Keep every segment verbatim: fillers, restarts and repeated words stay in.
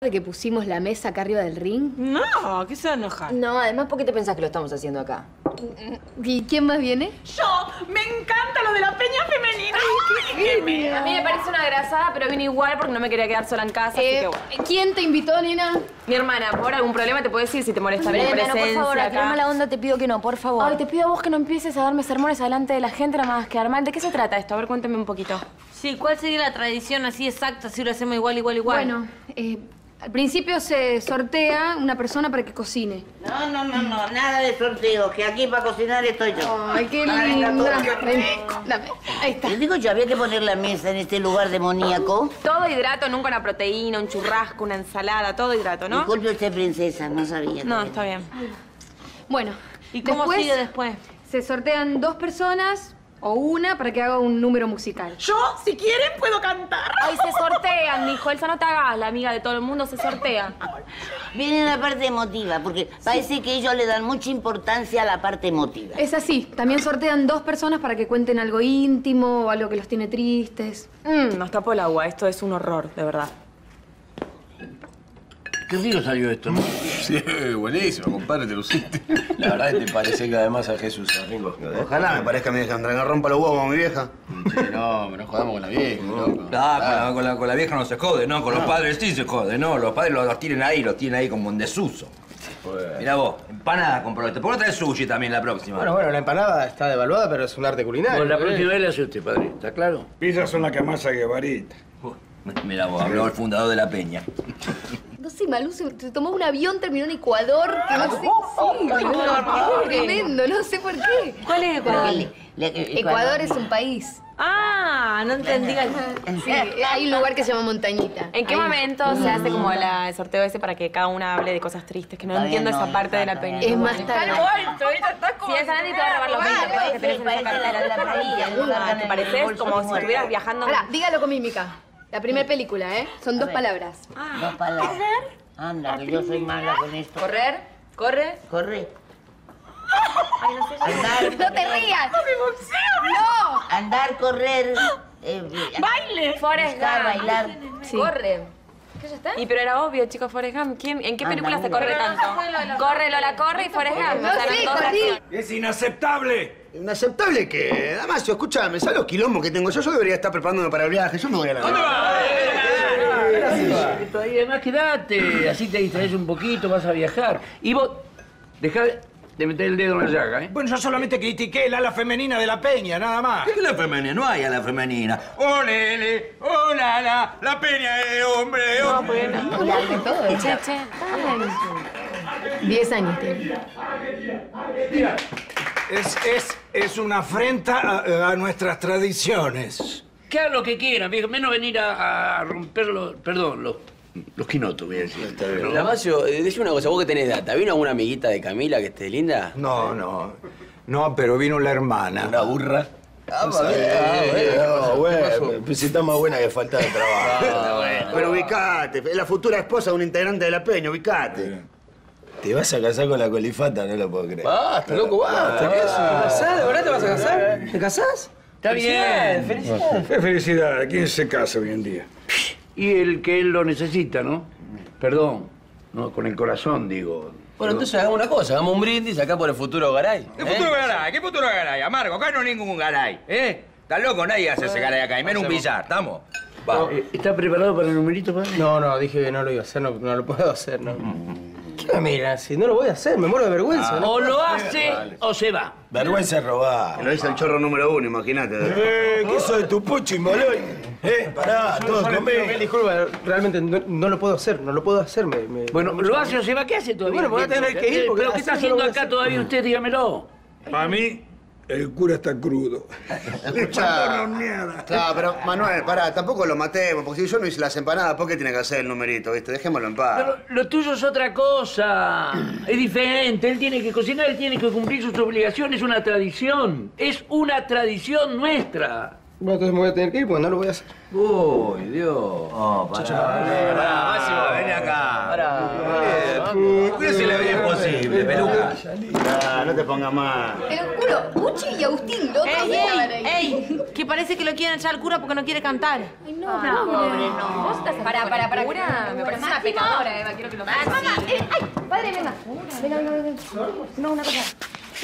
de que pusimos la mesa acá arriba del ring? No, ¿qué se va a enojar? No, además, ¿por qué te pensás que lo estamos haciendo acá? ¿Y quién más viene? ¡Yo! ¡Me encanta lo de la peña femenina! Ay, A mí me parece una grasada, pero vine igual porque no me quería quedar sola en casa, eh, así que bueno. ¿Quién te invitó, nena? Mi hermana, por algún problema te puedo decir si te molesta mi Brenda, presencia no, por favor, a acá. tirar mala onda te pido que no, por favor. Ay, te pido a vos que no empieces a darme sermones adelante de la gente, nada más quedar mal. ¿De qué se trata esto? A ver, cuéntame un poquito. Sí, ¿cuál sería la tradición así exacta si lo hacemos igual, igual, igual? Bueno, eh, al principio se sortea una persona para que cocine. No, no, no, no, nada de sorteo, que aquí para cocinar estoy yo. Ay, qué Para linda. todo. Ven, dame. Ahí está. Les digo yo, había que poner la mesa en este lugar demoníaco. Todo hidrato, nunca una proteína, un churrasco, una ensalada, todo hidrato, ¿no? Disculpe usted, princesa, no sabía. No, está bien. Bueno, ¿Y cómo después sigue después? se sortean dos personas o una para que haga un número musical. Yo, si quieren, puedo cantar. Ay, se sortean, mijo. Elsa, no te hagas la amiga de todo el mundo, se sortean. Viene la parte emotiva, porque parece que ellos le dan mucha importancia a la parte emotiva. Es así, también sortean dos personas para que cuenten algo íntimo o algo que los tiene tristes. Mmm, nos tapó el agua. Esto es un horror, de verdad. Qué rico salió esto, ¿no? Sí, buenísimo, compadre, te luciste. La verdad es que te parece cada vez más a Jesús, Ringo. Ojalá me parezca mi vieja Andrea, rompa los huevos a mi vieja. Che, no, me nos jodamos con la vieja, loco. Ah, con, la, con, la, con la vieja no se jode, ¿no? Con los padres sí se jode, ¿no? Los padres los, los tienen ahí, los tienen ahí como en desuso. Bueno. Mirá vos, empanada compró este. ¿Por qué no traes sushi también la próxima? Bueno, bueno, la empanada está devaluada, pero es un arte culinario. Bueno, la próxima vez le hace usted, padre, ¿está claro? Pizzas son las que más hay Guevara. Mirá vos, habló el fundador de la peña. No sé, Malú se, se tomó un avión, terminó en Ecuador, que no sé. Sí, es tremendo, no sé por qué. ¿Cuál es Ecuador? Le- le- Ecuador es un país. Ah, no entendí. Sí, hay un lugar que se llama Montañita. ¿En qué Ahí. momento se hace como la, el sorteo ese para que cada una hable de cosas tristes? Que no Todavía entiendo no, esa parte de la todavía peña. Es más tarde. Si es Andy te va a robar los veinte pesos que tenés en esa cartera. Ah, ¿Te pareces como si estuvieras viajando? Pará, dígalo con mímica. La primera película, ¿eh? Son dos palabras. Dos palabras. Anda, que yo soy mala con esto. Correr, corre. Corre. Andar. ¡No te rías! ¡No! Andar, correr. Eh, ¡Baile! Forrest buscar, Gump. bailar. Corre. ¿Qué ya está? Y pero era obvio, chicos, Forrest Gump. ¿Quién, ¿En qué Anda, película se anda. corre tanto? Corre, Lola, corre y Forrest Gump. No O sea, sé, eran dos corrí. acciones. ¡Es inaceptable! ¿Inaceptable qué? Damasio, escúchame, ¿sabes los quilombos que tengo yo? Yo debería estar preparándome para el viaje. Yo me voy a la... ¿Dónde vas? Y además quedate, así te distraes un poquito, vas a viajar. Y vos, dejá de meter el dedo en la llaga, ¿eh? Bueno, yo solamente critiqué el ala femenina de la peña, nada más. ¿Qué es la femenina? No hay a la femenina. ¡Olele! ¡Hola, la! ¡La peña de hombre! hombre. Hablarle todo, che, che. Diez años tiene. Es, es, es una afrenta a, a nuestras tradiciones. Que hagan lo que quieran, viejo. Menos venir a, a romper los... Perdón, los... Los quinotos, voy a decir. ¿No? Damasio, eh, decime una cosa, vos que tenés data, ¿vino alguna amiguita de Camila que esté linda? No, no. No, pero vino la hermana. Una burra. Ah, bueno, bueno, pues si está más buena que falta de trabajo. Pero ubicate, es la futura esposa de un integrante de la peña, ubicate. Te vas a casar con la colifata, no lo puedo creer. Basta, loco, basta. ¿Qué es eso? ¿Casás? ¿De verdad te vas a casar? ¿Te casás? Está bien. Felicidades. Qué felicidad. ¿Quién se casa hoy en día? Y el que él lo necesita, ¿no? Perdón, no, con el corazón, digo. Bueno, entonces hagamos una cosa, hagamos un brindis acá por el futuro Garay. ¿Qué futuro Garay? ¿Qué futuro Garay? Amargo, acá no hay ningún Garay, ¿eh? ¿Estás loco? Nadie hace ese Garay acá, y menos un billar, ¿estamos? Va. ¿Está preparado para el numerito, padre? No, no, dije que no lo iba a hacer, no, no lo puedo hacer, no. ¿Qué me miras? Si no lo voy a hacer, me muero de vergüenza. ¿no? O lo hace o se va. Vergüenza es robar. Lo dice el chorro número uno, imagínate. Eh, ¿qué soy tu puchi, boludo? Eh, pará, todo conmigo. Disculpa, realmente no, no lo puedo hacer, no lo puedo hacer. Me, me, Bueno, me- ¿lo hace o se va? ¿Qué hace todavía? Bueno, voy a tener que ir porque ¿Pero qué está así no lo haciendo voy a acá hacer. todavía usted? Dígamelo. Para mí, el cura está crudo. Escuchá. Claro, pero Manuel, pará, tampoco lo matemos, porque si yo no hice las empanadas, ¿por qué tiene que hacer el numerito, viste? Dejémoslo en paz. Pero lo tuyo es otra cosa. Es diferente. Él tiene que cocinar, él tiene que cumplir sus obligaciones. Es una tradición. Es una tradición nuestra. Bueno, entonces me voy a tener que ir porque no lo voy a hacer. Uy, Dios. Oh, pará. Pará, Máximo. Ven acá. Pará. Uh, cuídese la vida imposible, peluca. Ah, no te pongas mal. Te lo juro, Puchi y Agustín, los otros ¡Ey, estaban ey, ahí. ey! Que parece que lo quieren echar al cura porque no quiere cantar. Ay, no, pobre, no. Vos estás Para, para, para. Cura, me parece una pecadora, Eva. Quiero que lo veas. Mamá, eh, ay, padre, venga. Venga, venga, venga. No, una cosa.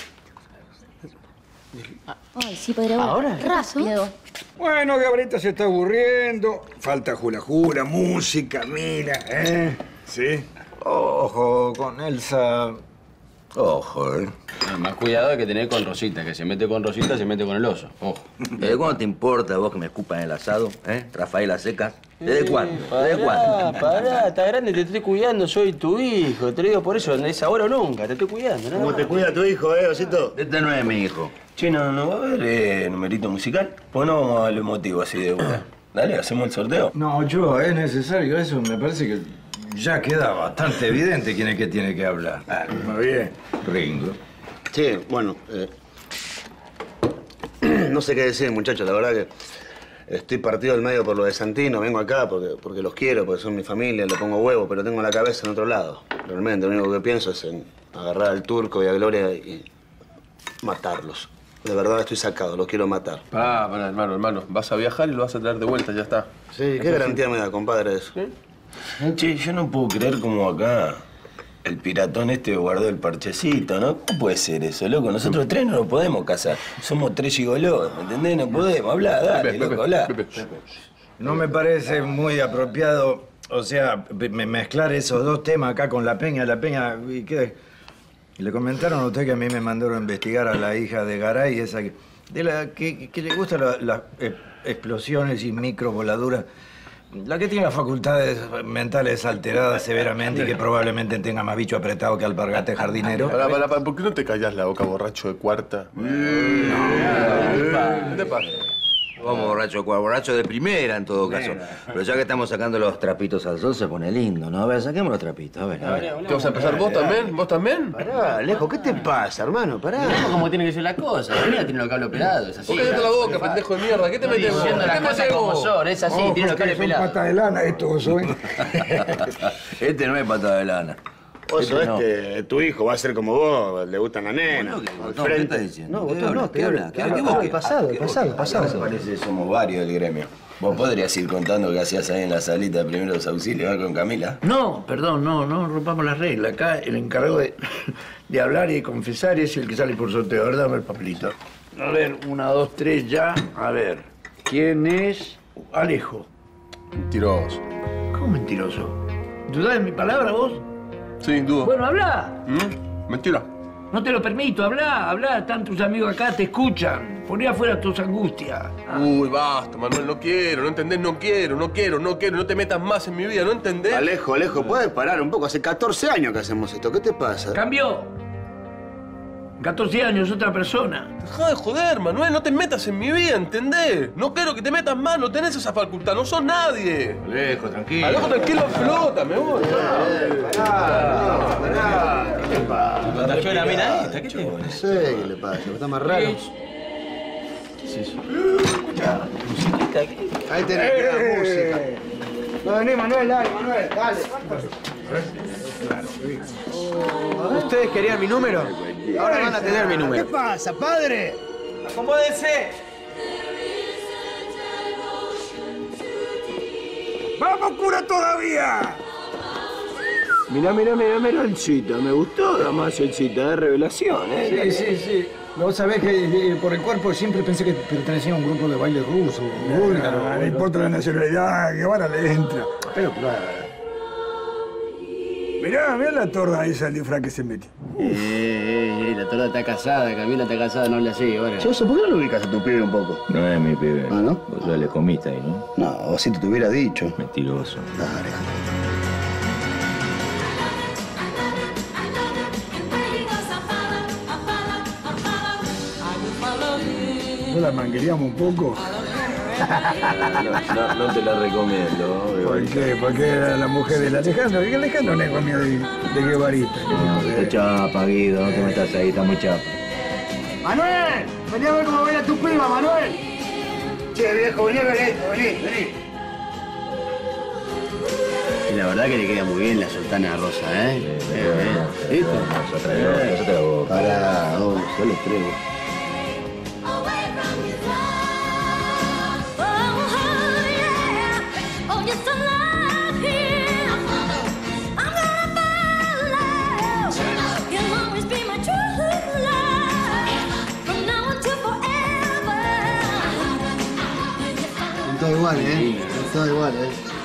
Ay, sí, padre. ¿Ahora? Rápido. Bueno, Gabrielita se está aburriendo. Falta jula jula, música, mira, ¿eh? Sí. Ojo, con Elsa. Ojo, ¿eh? Más cuidado hay que tener con Rosita, que se mete con Rosita, se mete con el oso. Ojo. ¿Desde cuándo te importa vos que me escupan el asado, eh? Rafaela Seca. ¿Desde cuándo? ¿Desde cuándo? Pará, pará, está grande, te estoy cuidando, soy tu hijo. Te lo digo por eso, es ahora o nunca, te estoy cuidando, ¿no? ¿Cómo te cuida tu hijo, eh, Osito? Este no es mi hijo. Che, no, no va a haber eh, numerito musical. Pues no vamos a lo emotivo así de una. Dale, hacemos el sorteo. No, yo, es necesario eso. Me parece que ya queda bastante evidente quién es que tiene que hablar. Ah, muy bien. Ringo. Sí, bueno, eh, no sé qué decir, muchachos. La verdad que estoy partido del medio por lo de Santino. Vengo acá porque, porque los quiero, porque son mi familia, le pongo huevo, pero tengo la cabeza en otro lado. Realmente, lo único que pienso es en agarrar al Turco y a Gloria y matarlos. De verdad estoy sacado, los quiero matar. Pará, pará, hermano, hermano. Vas a viajar y lo vas a traer de vuelta, ya está. Sí, ¿qué garantía me da, compadre, eso? ¿Sí? Che, yo no puedo creer como acá el piratón este guardó el parchecito, ¿no? ¿Cómo puede ser eso, loco? Nosotros tres no nos podemos casar. Somos tres gigolos, ¿me entendés? No podemos hablar, dale, Pepe, loco, Pepe, habla. Pepe. No me parece muy apropiado, o sea, me- mezclar esos dos temas acá con la Peña. La Peña, ¿y qué? Le comentaron a usted que a mí me mandaron a investigar a la hija de Garay, esa que, de la que, que le gustan la- las eh, explosiones y microvoladuras. La que tiene las facultades mentales alteradas severamente y que probablemente tenga más bicho apretado que alpargate jardinero. Pará, pará, pará. ¿Por qué no te callas la boca, borracho de cuarta? ¿Qué te pasa? Vamos, borracho, cua- borracho de primera en todo caso. Pero ya que estamos sacando los trapitos al sol, se pone lindo, ¿no? A ver, saquemos los trapitos, a ver, a ver. ¿Qué vas a empezar vos también? ¿Vos también? Pará, Alejo, ¿qué te pasa, hermano? Pará. ¿Cómo tiene que ser la cosa? La mía tiene los cables pelados, es así. Vos cállate la boca, pendejo de mierda. ¿Qué te metes vos? Diciendo ¿Qué las te cosas metes como vos? son, es así, tiene los cables pelados. de lana estos, ¿eh? Este no es pata de lana. Oso, este, tu hijo va a ser como vos, le gustan las nenas. Al ¿Qué frente. estás diciendo? No, vos ¿Qué no, habla? ¿qué ¿Qué habla? habla? ¿Qué ¿Qué habla? habla? ¿Qué ¿Qué pasado? ¿Qué pasado? pasado? Parece que somos varios del gremio. Vos podrías ir contando qué hacías ahí en la salita de primeros auxilios, ¿no? Con Camila. No, perdón, no, no rompamos las reglas. Acá el encargado de, de hablar y de confesar es el que sale por sorteo. A ver, dame el papelito. A ver, una, dos, tres, ya. A ver, ¿quién es Alejo? Mentiroso. ¿Cómo mentiroso? ¿Dudás de mi palabra vos? Sí, dudo. Bueno, habla. ¿Mm? Mentira. No te lo permito, habla, habla. Están tus amigos acá, te escuchan. Poné afuera tus angustias. Uy, basta, Manuel, no quiero, no entendés, no quiero, no quiero, no quiero, no te metas más en mi vida, ¿no entendés? Alejo, Alejo, ¿puedes parar un poco? Hace catorce años que hacemos esto, ¿qué te pasa? Cambió. catorce años, otra persona. Dejá de joder, Manuel, no te metas en mi vida, ¿entendés? No quiero que te metas más, no tenés esa facultad, no sos nadie. Alejo, tranquilo. Alejo, tranquilo, flota, me voy. Pará, pará. ¿Qué te pasa? ¿Contagió la mina esta? ¿Qué te No sé qué le pasa, está más raro. ¿Qué es eso? Ahí tenés que dar música. No, vení, Manuel, dale, Manuel, dale. ¿Ustedes querían mi número? Ahora van a tener mi ¿Qué número. pasa, padre? ¡Acomódense! ¡Vamos, cura, todavía! Mirá, mirá, mirá, mirá, Elcita. Me gustó, damas, Elcita, de revelación, ¿eh? Sí, sí, sí. Vos sabés que eh, por el cuerpo siempre pensé que pertenecía a un grupo de baile ruso, búlgaro. No importa la nacionalidad, que ahora le entra. Pero claro. Mirá, mirá la torda esa de disfraz que se metió. Eh, eh, eh, la torda está casada, Camila está casada, no le hace ahora. Soso, ¿por qué no lo ubicas a tu pibe un poco? No es mi pibe. Ah, ¿no? Vos ya le comiste ahí, ¿no? No, o si te hubiera dicho. Mentiroso. Dale. ¿No la mangueríamos un poco? No, no, no te la recomiendo. ¿Por qué? Porque era la mujer del Alejandro. ¿Y Alejandro no es comida de, de Guevarita? Está chapa, Guido, no te metas ahí, está muy chapa. ¡Manuel! Vení a ver cómo baila tu piba, Manuel. Che, viejo, vení a ver esto, vení, vení. Mira, la verdad que le queda muy bien la sultana rosa, ¿eh? ¿Eh? ¿Viste? Pará, oh, solo tres. Todo igual, ¿eh? Todo igual, ¿eh?